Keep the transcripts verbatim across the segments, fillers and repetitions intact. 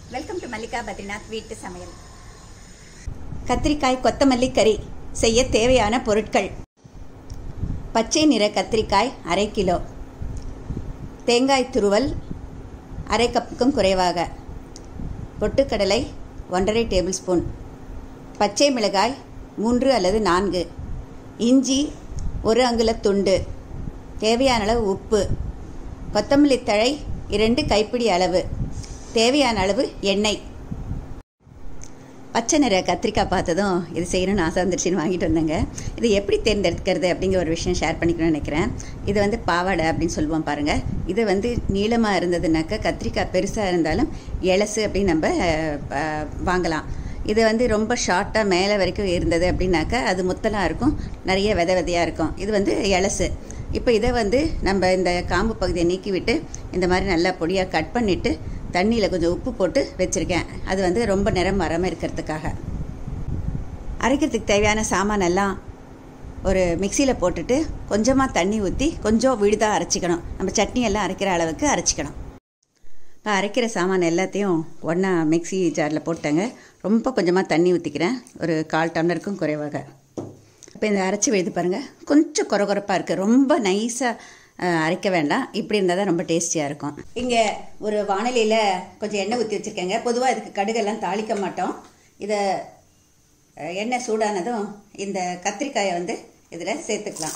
Welcome to Mallika Badrinath வீட்டு சமையல். கத்திரிக்காய் கொத்தமல்லி கறி செய்ய தேவையான பொருட்கள்: பச்சை நிற கத்திரிக்காய் அரை கிலோ, தேங்காய் துருவல் அரை கப்புக்கும் குறைவாக, பொட்டுக்கடலை ஒன்றரை டேபிள் ஸ்பூன், பச்சை மிளகாய் மூன்று அல்லது நான்கு, இஞ்சி ஒரு அங்குல துண்டு, தேவையான அளவு உப்பு, கொத்தமல்லி தழை இரண்டு கைப்பிடி அளவு, தேவையான அளவு எண்ணெய். பச்சை நிற கத்திரிக்காய் பார்த்ததும் இது செய்யணும்னு ஆசை வந்துருச்சுன்னு வாங்கிட்டு வந்தேங்க. இது எப்படி தேர்ந்தெடுக்கிறது அப்படிங்கிற ஒரு விஷயம் ஷேர் பண்ணிக்கணும்னு நினைக்கிறேன். இது வந்து பாவாடை அப்படின்னு சொல்லுவோம் பாருங்கள். இது வந்து நீளமாக இருந்ததுனாக்கா, கத்திரிக்காய் பெருசாக இருந்தாலும் எலசு அப்படின்னு நம்ம வாங்கலாம். இது வந்து ரொம்ப ஷார்ட்டாக மேலே வரைக்கும் இருந்தது அப்படின்னாக்கா அது முத்தலாக இருக்கும், நிறைய விதை விதையாக இருக்கும். இது வந்து எலசு. இப்போ இதை வந்து நம்ம இந்த காம்பு பகுதியை நீக்கிவிட்டு இந்த மாதிரி நல்லா பொடியாக கட் பண்ணிவிட்டு தண்ணியில் கொஞ்சம் உப்பு போட்டு வச்சுருக்கேன். அது வந்து ரொம்ப நிறம் வராமல் இருக்கிறதுக்காக. அரைக்கிறதுக்கு தேவையான சாமானெல்லாம் ஒரு மிக்சியில் போட்டுட்டு கொஞ்சமாக தண்ணி ஊற்றி கொஞ்சம் விழுதாக அரைச்சிக்கணும். நம்ம சட்னி எல்லாம் அரைக்கிற அளவுக்கு அரைச்சிக்கணும். இப்போ அரைக்கிற சாமான் எல்லாத்தையும் ஒன்றா மிக்சி ஜாரில் போட்டேங்க. ரொம்ப கொஞ்சமாக தண்ணி ஊற்றிக்கிறேன், ஒரு கால் டம்ளருக்கும் குறைவாக. இப்போ இந்த அரைச்சி விழுது பாருங்கள், கொஞ்சம் குறை குறைப்பாக இருக்குது. ரொம்ப நைஸாக அரைக்க வேண்டாம், இப்படி இருந்தால் தான் ரொம்ப டேஸ்டியாக இருக்கும். இங்கே ஒரு வானிலையில் கொஞ்சம் எண்ணெய் ஊற்றி வச்சுருக்கேங்க. பொதுவாக இதுக்கு கடுகெல்லாம் தாளிக்க மாட்டோம். இதை எண்ணெய் சூடானதும் இந்த கத்திரிக்காயை வந்து இதில் சேர்த்துக்கலாம்.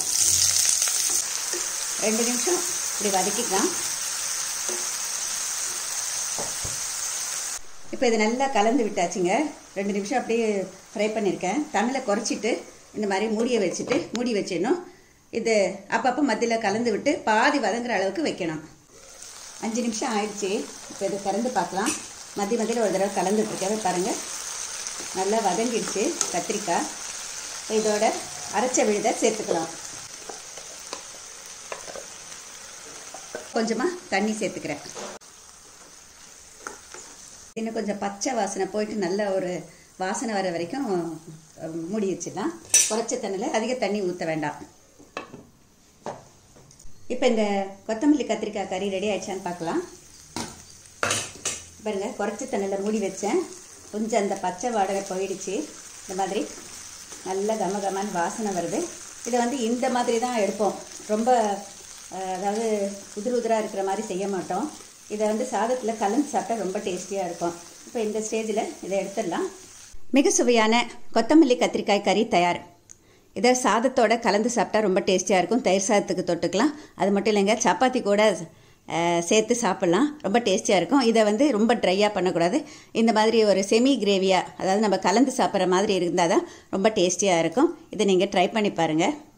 ரெண்டு நிமிஷம் இப்படி வதக்கிக்கலாம். இப்போ இது நல்லா கலந்து விட்டாச்சுங்க. ரெண்டு நிமிஷம் அப்படியே ஃப்ரை பண்ணியிருக்கேன். தண்ணில குறைச்சிட்டு இந்த மாதிரி மூடியை வச்சுட்டு மூடி வச்சிடணும். இது அப்பப்போ மத்தியில் கலந்து விட்டு பாதி வதங்குற அளவுக்கு வைக்கணும். அஞ்சு நிமிஷம் ஆயிடுச்சு. இப்போ இது கலந்து பார்க்கலாம். மத்திய மத்தியில் ஒரு தடவை கலந்துட்டுருக்கவே பாருங்கள், நல்லா வதங்கிடுச்சு கத்திரிக்காய். இதோட அரைச்ச விழுதை சேர்த்துக்கலாம். கொஞ்சமாக தண்ணி சேர்த்துக்கிறேன். இன்னும் கொஞ்சம் பச்சை வாசனை போயிட்டு நல்ல ஒரு வாசனை வர வரைக்கும் மூடி வச்சிடலாம். குறைச்ச தண்ணியில் அதிக தண்ணி ஊற்ற வேண்டாம். இப்போ இந்த கொத்தமல்லி கத்திரிக்காய் கறி ரெடி ஆயிடுச்சான்னு பார்க்கலாம். பாருங்க, குறைச்ச தண்ணியில் மூடி வச்சேன். கொஞ்சம் அந்த பச்சை வாடகை போயிடுச்சு. இந்த மாதிரி நல்ல கம கமான்னு வாசனை வருது. இதை வந்து இந்த மாதிரி தான் எடுப்போம். ரொம்ப அதாவது உதிர் உதிராக இருக்கிற மாதிரி செய்ய மாட்டோம். இதை வந்து சாதத்தில் கலந்து சாப்பிட்டா ரொம்ப டேஸ்டியாக இருக்கும். இப்போ இந்த ஸ்டேஜில் இதை எடுத்துடலாம். மிக சுவையான கொத்தமல்லி கத்திரிக்காய் கறி தயார். இதை சாதத்தோடு கலந்து சாப்பிட்டா ரொம்ப டேஸ்டியாக இருக்கும். தயிர் சாதத்துக்கு தொட்டுக்கலாம். அது மட்டும் இல்லைங்க, சப்பாத்தி கூட சேர்த்து சாப்பிட்லாம், ரொம்ப டேஸ்டியாக இருக்கும். இதை வந்து ரொம்ப ட்ரையாக பண்ணக்கூடாது. இந்த மாதிரி ஒரு செமி கிரேவியாக, அதாவது நம்ம கலந்து சாப்பிட்ற மாதிரி இருந்தால் தான் ரொம்ப டேஸ்டியாக இருக்கும். இதை நீங்கள் ட்ரை பண்ணி பாருங்கள்.